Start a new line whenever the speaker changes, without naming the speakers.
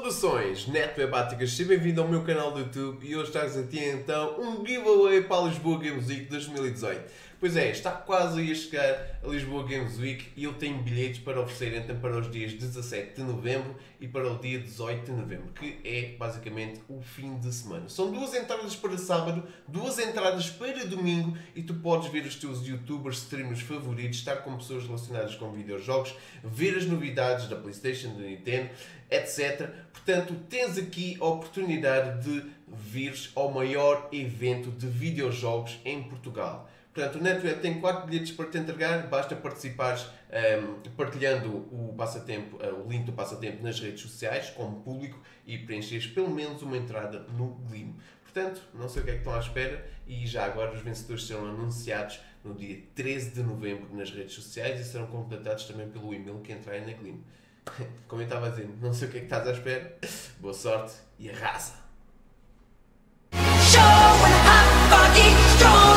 Saudações netwebáticas, seja bem-vindo ao meu canal do YouTube e hoje traz aqui então um giveaway para a Lisboa Games Week 2018. Pois é, está quase a chegar a Lisboa Games Week e eu tenho bilhetes para oferecer então para os dias 17 de novembro e para o dia 18 de novembro, que é basicamente o fim de semana. São duas entradas para sábado, duas entradas para domingo e tu podes ver os teus youtubers, streamers favoritos, estar com pessoas relacionadas com videojogos, ver as novidades da PlayStation, da Nintendo, etc. Portanto, tens aqui a oportunidade de vires ao maior evento de videojogos em Portugal. Portanto, o NetWeb tem 4 bilhetes para te entregar, basta participares partilhando o passatempo, o link do passatempo nas redes sociais, como público, e preencheres pelo menos uma entrada no Glim. Portanto, não sei o que é que estão à espera e já agora os vencedores serão anunciados no dia 13 de novembro nas redes sociais e serão contatados também pelo e-mail que entrar na Glim. Como eu estava a dizer, não sei o que é que estás à espera. Boa sorte e arrasa!